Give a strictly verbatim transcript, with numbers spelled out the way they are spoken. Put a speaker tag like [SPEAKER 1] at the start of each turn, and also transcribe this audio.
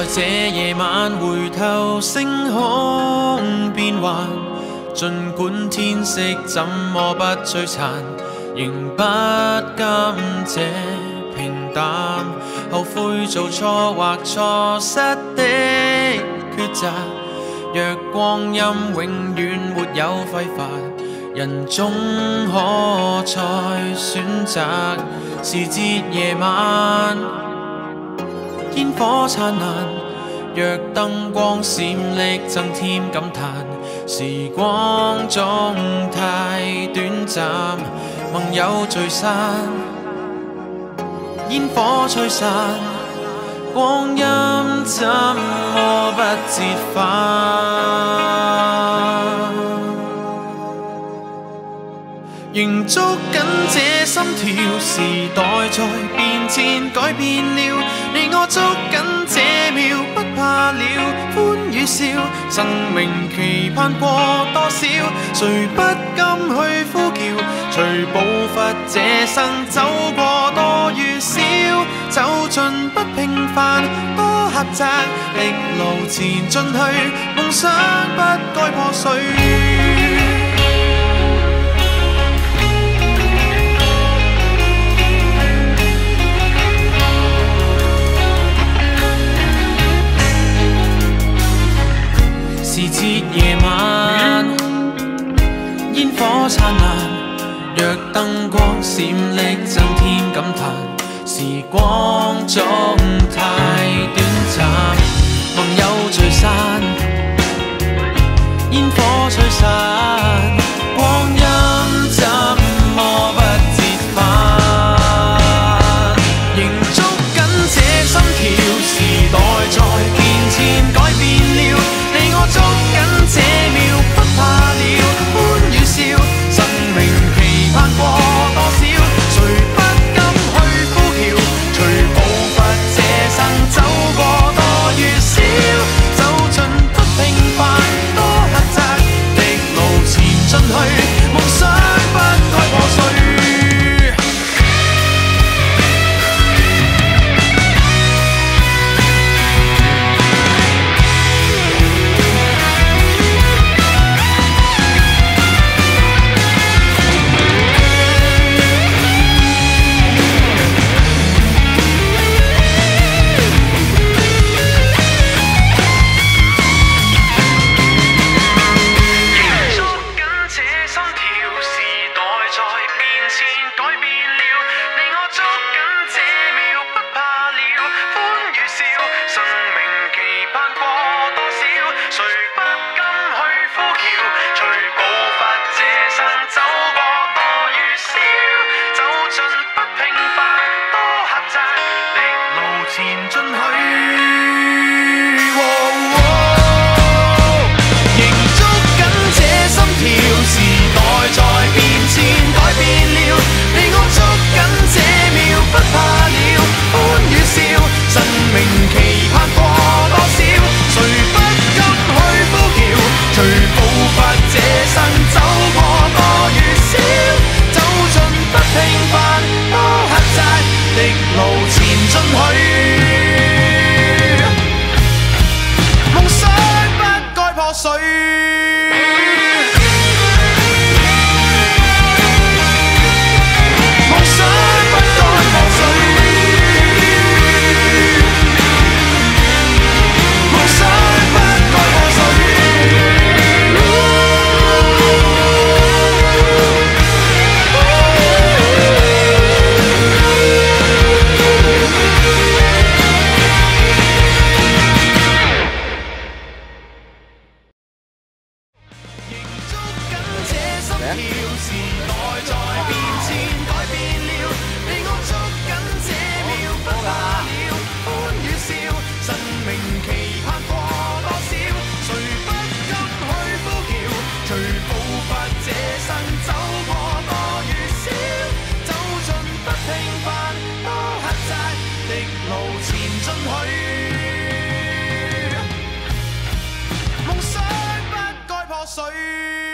[SPEAKER 1] 這夜晚回頭星空變幻，儘管天色怎麼不璀璨，仍不甘這平淡。後悔做錯或錯失的抉擇，若光陰永遠沒有揮發，人總可再選擇。時節夜晚，煙火燦爛，若燈光閃爍增添感嘆。時光總太短暫，盟友聚散，煙火吹散，光陰怎麼不折返？仍捉緊這心跳，時代在變遷改變了，你我捉緊這秒，不怕了歡與笑，生命期盼過多少，誰不甘去呼叫，隨步伐這生走過多與少，走進不平凡多狹窄的路前進去，夢想不該破碎。時節夜晚，煙火燦爛，若燈光閃爍增添感嘆。時光總太短暫，盟友聚散，煙火吹散，光陰怎麼不折返？仍捉緊這心跳，時代在變遷改變了，你我捉緊這秒，不怕了歡與笑，生命期盼過多少，誰不甘去呼叫，隨步伐這生走過多與少，走進不平凡多狹窄的路前進去，夢想不該破碎。夢想不該破碎。